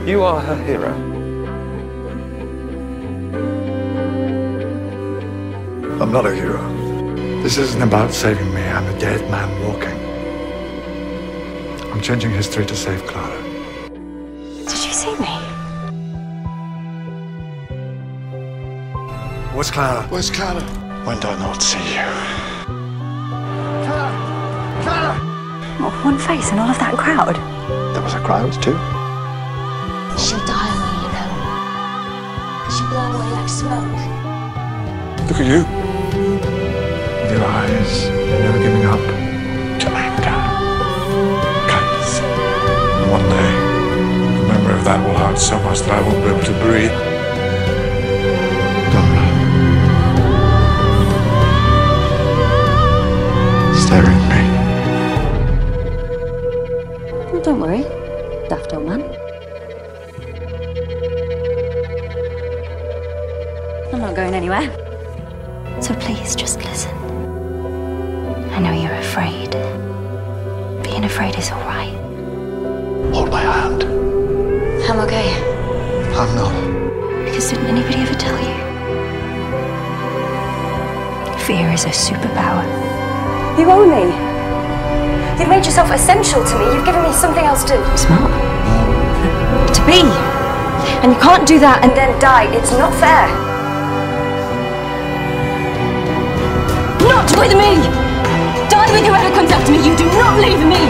You are her hero. I'm not a hero. This isn't about saving me. I'm a dead man walking. I'm changing history to save Clara. Did you see me? Where's Clara? Where's Clara? When do I not see you? Clara! Clara! What, one face in all of that crowd? There was a crowd too. She'll die when you know. She'll blow away like smoke. Look at you. With your eyes, never giving up to anger, kindness. And one day, the memory of that will hurt so much that I won't be able to breathe. Don't run. Stare at me. Well, don't worry, daft old man. I'm not going anywhere. So please, just listen. I know you're afraid. Being afraid is all right. Hold my hand. I'm okay. I'm not. Because didn't anybody ever tell you? Fear is a superpower. You own me. You've made yourself essential to me. You've given me something else to... Smart. To be. And you can't do that and then die. It's not fair. Not with me! Die with whoever comes after me. You do not leave me!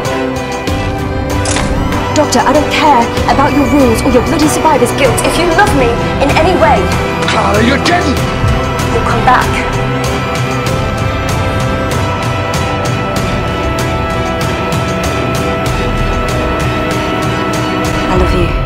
Doctor, I don't care about your rules or your bloody survivor's guilt. If you love me in any way... Clara, you're dead! You'll come back. I love you.